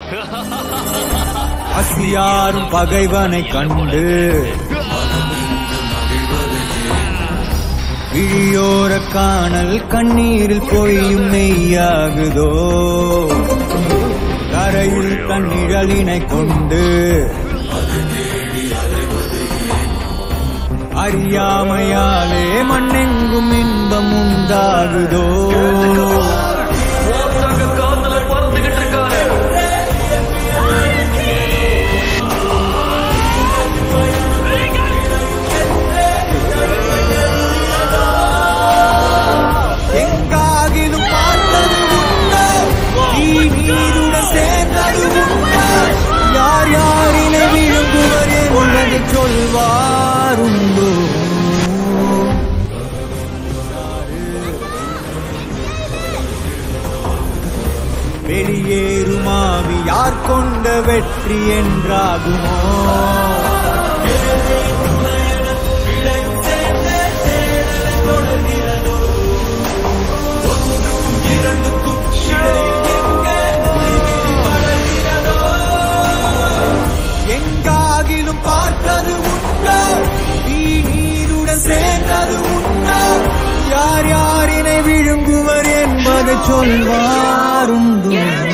பசியாரும் பகைவனை கண்டு விழியோர காணல் கண்ணீரில் பொழியும் நெய்யாகுதோ கரையில் கண்ணிழலினை கொண்டு அறியாமையாலே மண்ணெங்கும் இன்பம் உண்டாகுதோ எங்காகிலும் பார்த்தது உண்டோ நீருடன் சேர்ந்தது உண்டோ யார் யாரினை விழுங்குவர் என்பதை சொல்வாருண்டோ வெளியேறுமாவி யார் கொண்ட வெற்றி என்றாகுமோ எங்காகிலும் பார்த்தது உண்டோ நீருடன் சேர்ந்தது உண்டோ யார் யாரினை விழுங்குவர் என்பதை சொல்வாருண்டோ